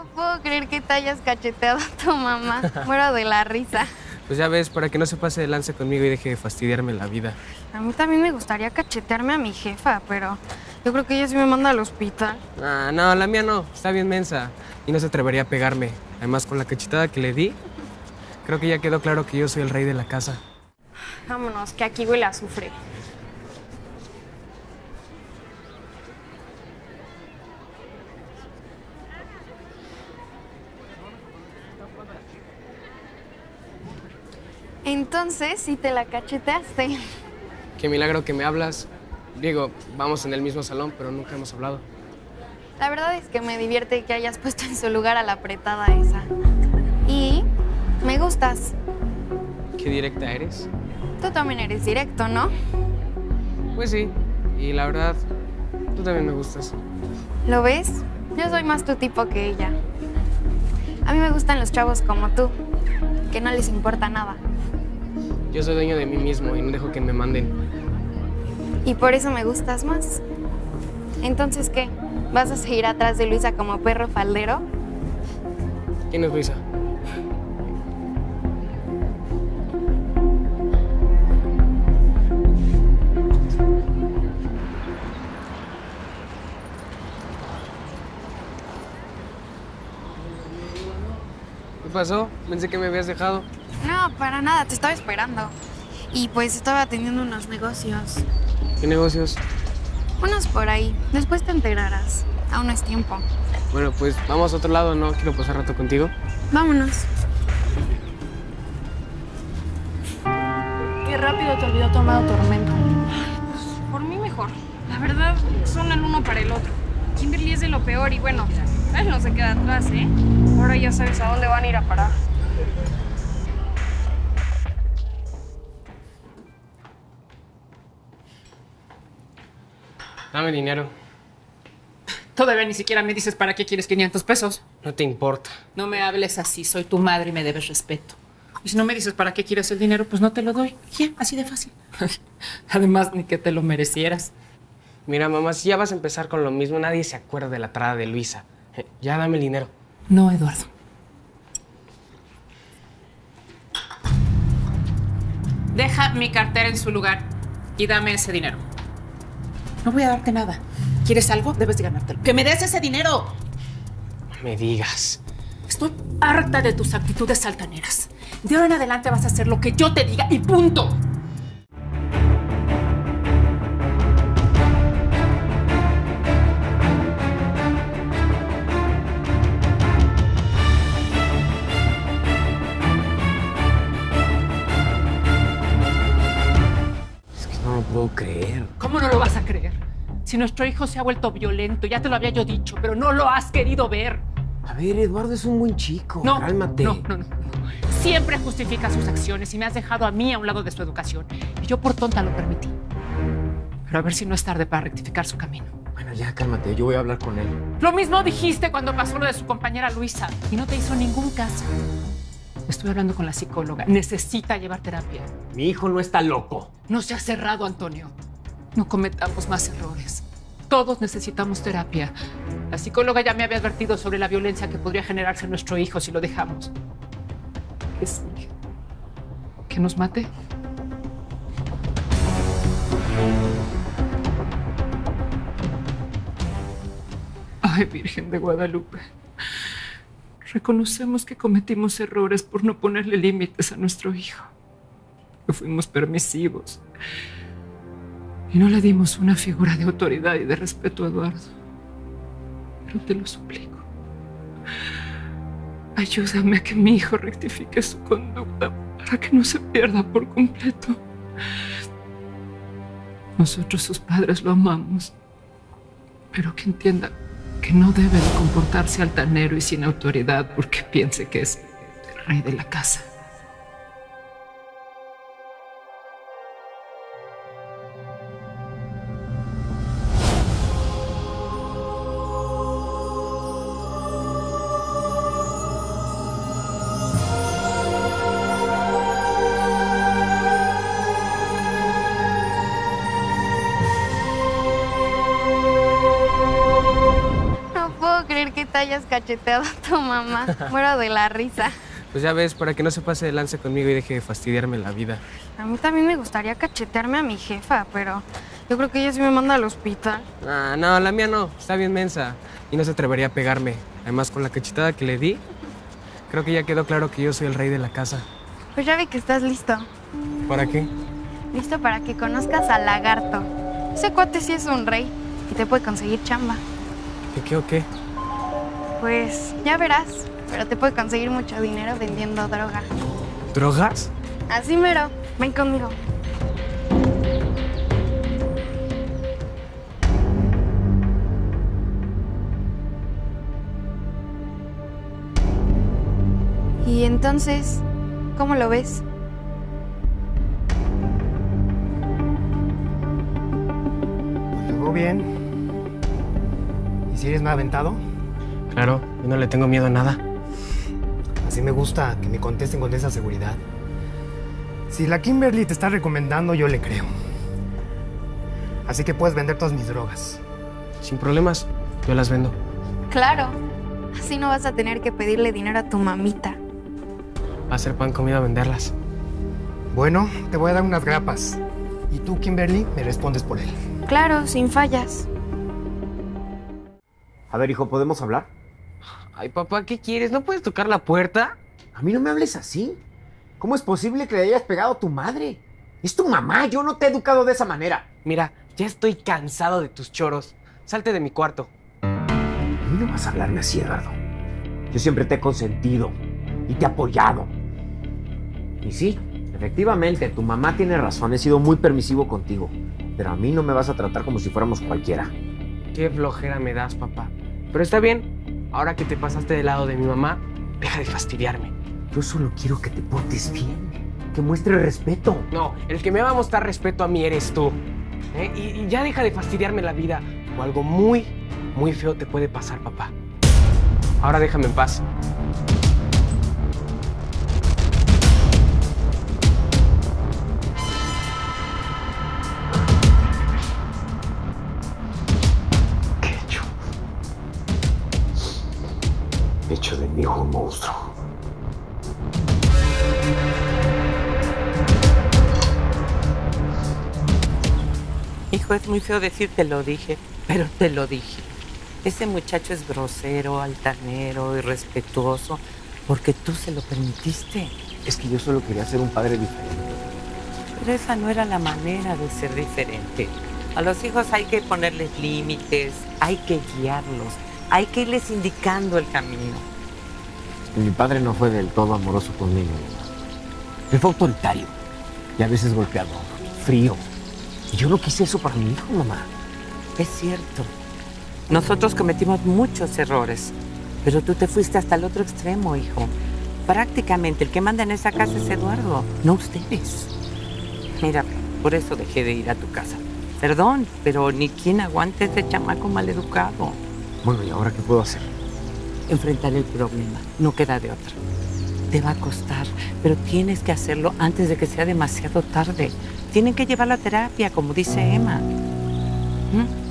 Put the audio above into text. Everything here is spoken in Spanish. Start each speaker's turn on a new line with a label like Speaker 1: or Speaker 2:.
Speaker 1: puedo creer que te hayas cacheteado a tu mamá. Muero de la risa.
Speaker 2: Pues ya ves, para que no se pase de lance conmigo y deje de fastidiarme la vida.
Speaker 1: A mí también me gustaría cachetearme a mi jefa, pero yo creo que ella sí me manda al hospital.
Speaker 2: Ah, no, la mía no. Está bien mensa. Y no se atrevería a pegarme. Además, con la cachetada que le di, creo que ya quedó claro que yo soy el rey de la casa.
Speaker 1: Vámonos, que aquí huele a azufre. Entonces, sí te la cacheteaste.
Speaker 2: Qué milagro que me hablas. Digo, vamos en el mismo salón, pero nunca hemos hablado.
Speaker 1: La verdad es que me divierte que hayas puesto en su lugar a la apretada esa. Y me gustas.
Speaker 2: ¿Qué directa eres?
Speaker 1: Tú también eres directo, ¿no?
Speaker 2: Pues sí. Y la verdad, tú también me gustas.
Speaker 1: ¿Lo ves? Yo soy más tu tipo que ella. A mí me gustan los chavos como tú, que no les importa nada.
Speaker 2: Yo soy dueño de mí mismo y no dejo que me manden.
Speaker 1: Y por eso me gustas más. Entonces, ¿qué? ¿Vas a seguir atrás de Luisa como perro faldero?
Speaker 2: ¿Quién es Luisa? ¿Qué pasó? Pensé que me habías dejado.
Speaker 1: No, para nada, te estaba esperando. Y pues estaba atendiendo unos negocios.
Speaker 2: ¿Qué negocios?
Speaker 1: Unos por ahí. Después te enterarás. Aún no es tiempo.
Speaker 2: Bueno, pues vamos a otro lado, ¿no? Quiero pasar rato contigo.
Speaker 1: Vámonos.
Speaker 3: Qué rápido te olvidó tu amado Tormento. Pues, por mí mejor. La verdad, son el uno para el otro. Kimberly es de lo peor y bueno, él no se queda atrás, ¿eh? Ahora ya sabes a dónde van a ir a parar.
Speaker 2: Dame dinero.
Speaker 4: Todavía ni siquiera me dices para qué quieres 500 pesos.
Speaker 2: No te importa.
Speaker 4: No me hables así, soy tu madre y me debes respeto. Y si no me dices para qué quieres el dinero, pues no te lo doy. Ya, así de fácil. Además, ni que te lo merecieras.
Speaker 2: Mira, mamá, si ya vas a empezar con lo mismo, nadie se acuerda de la trada de Luisa. Ya dame el dinero.
Speaker 4: No, Eduardo. Deja mi cartera en su lugar y dame ese dinero. No voy a darte nada. ¿Quieres algo? Debes de ganártelo. ¡Que me des ese dinero!
Speaker 2: No me digas.
Speaker 4: Estoy harta de tus actitudes altaneras. De ahora en adelante vas a hacer lo que yo te diga y punto.
Speaker 2: Es que no lo puedo creer.
Speaker 4: ¿Cómo no lo vas a creer? Si nuestro hijo se ha vuelto violento, ya te lo había yo dicho, pero no lo has querido ver.
Speaker 2: A ver, Eduardo es un buen chico.
Speaker 4: No,
Speaker 2: cálmate.
Speaker 4: No. Siempre justifica sus acciones y me has dejado a mí a un lado de su educación. Y yo por tonta lo permití. Pero a ver si no es tarde para rectificar su camino.
Speaker 5: Bueno, ya cálmate, yo voy a hablar con él.
Speaker 4: Lo mismo dijiste cuando pasó lo de su compañera Luisa y no te hizo ningún caso. Estoy hablando con la psicóloga. Necesita llevar terapia.
Speaker 5: Mi hijo no está loco.
Speaker 4: No se ha cerrado, Antonio. No cometamos más errores. Todos necesitamos terapia. La psicóloga ya me había advertido sobre la violencia que podría generarse en nuestro hijo si lo dejamos. ¿Qué sigue? ¿Que nos mate? Ay, Virgen de Guadalupe. Reconocemos que cometimos errores por no ponerle límites a nuestro hijo. Que fuimos permisivos. Y no le dimos una figura de autoridad y de respeto a Eduardo. Pero te lo suplico. Ayúdame a que mi hijo rectifique su conducta para que no se pierda por completo. Nosotros, sus padres, lo amamos. Pero que entienda que no debe de comportarse altanero y sin autoridad porque piense que es el rey de la casa.
Speaker 1: ahorita hayas cacheteado a tu mamá. Muero de la risa.
Speaker 2: Pues ya ves, para que no se pase de lance conmigo y deje de fastidiarme la vida.
Speaker 1: A mí también me gustaría cachetearme a mi jefa, pero yo creo que ella sí me manda al hospital.
Speaker 2: Ah, no, la mía no. Está bien mensa. Y no se atrevería a pegarme. Además, con la cachetada que le di, creo que ya quedó claro que yo soy el rey de la casa.
Speaker 1: Pues ya vi que estás listo.
Speaker 2: ¿Para qué?
Speaker 1: Listo para que conozcas al lagarto. Ese cuate sí es un rey y te puede conseguir chamba.
Speaker 2: ¿Qué o qué?
Speaker 1: Pues ya verás, pero te puede conseguir mucho dinero vendiendo droga.
Speaker 2: ¿Drogas?
Speaker 1: Así mero, ven conmigo. Y entonces, ¿cómo lo ves?
Speaker 6: Pues lo veo bien. ¿Y si eres más aventado?
Speaker 2: Claro, yo no le tengo miedo a nada.
Speaker 6: Así me gusta que me contesten con esa seguridad. Si la Kimberly te está recomendando, yo le creo. Así que puedes vender todas mis drogas.
Speaker 2: Sin problemas, yo las vendo.
Speaker 1: Claro, así no vas a tener que pedirle dinero a tu mamita.
Speaker 2: Va a ser pan comido venderlas.
Speaker 6: Bueno, te voy a dar unas grapas. Y tú, Kimberly, me respondes por él.
Speaker 1: Claro, sin fallas.
Speaker 5: A ver, hijo, ¿podemos hablar?
Speaker 2: Ay, papá, ¿qué quieres? ¿No puedes tocar la puerta?
Speaker 5: A mí no me hables así. ¿Cómo es posible que le hayas pegado a tu madre? Es tu mamá, yo no te he educado de esa manera.
Speaker 2: Mira, ya estoy cansado de tus choros. Salte de mi cuarto.
Speaker 5: A mí no vas a hablarme así, Eduardo. Yo siempre te he consentido y te he apoyado. Y sí, efectivamente, tu mamá tiene razón. He sido muy permisivo contigo. Pero a mí no me vas a tratar como si fuéramos cualquiera.
Speaker 2: Qué flojera me das, papá. Pero está bien. Ahora que te pasaste del lado de mi mamá, deja de fastidiarme.
Speaker 5: Yo solo quiero que te portes bien. Que muestres respeto.
Speaker 2: No, el que me va a mostrar respeto a mí eres tú. Y ya deja de fastidiarme la vida. O algo muy, muy feo te puede pasar, papá. Ahora déjame en paz.
Speaker 5: ¿Qué he hecho? He hecho de mi hijo un monstruo.
Speaker 7: Hijo, es muy feo decirte lo dije, pero te lo dije. Ese muchacho es grosero, altanero, irrespetuoso, porque tú se lo permitiste.
Speaker 5: Es que yo solo quería ser un padre diferente.
Speaker 7: Pero esa no era la manera de ser diferente. A los hijos hay que ponerles límites, hay que guiarlos, hay que irles indicando el camino.
Speaker 5: Mi padre no fue del todo amoroso conmigo. Él fue autoritario y a veces golpeador, frío. Y yo no quise eso para mi hijo, mamá.
Speaker 7: Es cierto. Nosotros cometimos muchos errores, pero tú te fuiste hasta el otro extremo, hijo. Prácticamente el que manda en esa casa es Eduardo, no ustedes. Mira, por eso dejé de ir a tu casa. Perdón, pero ni quien aguante ese chamaco maleducado.
Speaker 5: Bueno, ¿y ahora qué puedo hacer?
Speaker 7: Enfrentar el problema, no queda de otra. Te va a costar, pero tienes que hacerlo antes de que sea demasiado tarde. Tienen que llevarla a terapia, como dice Emma. ¿Mm?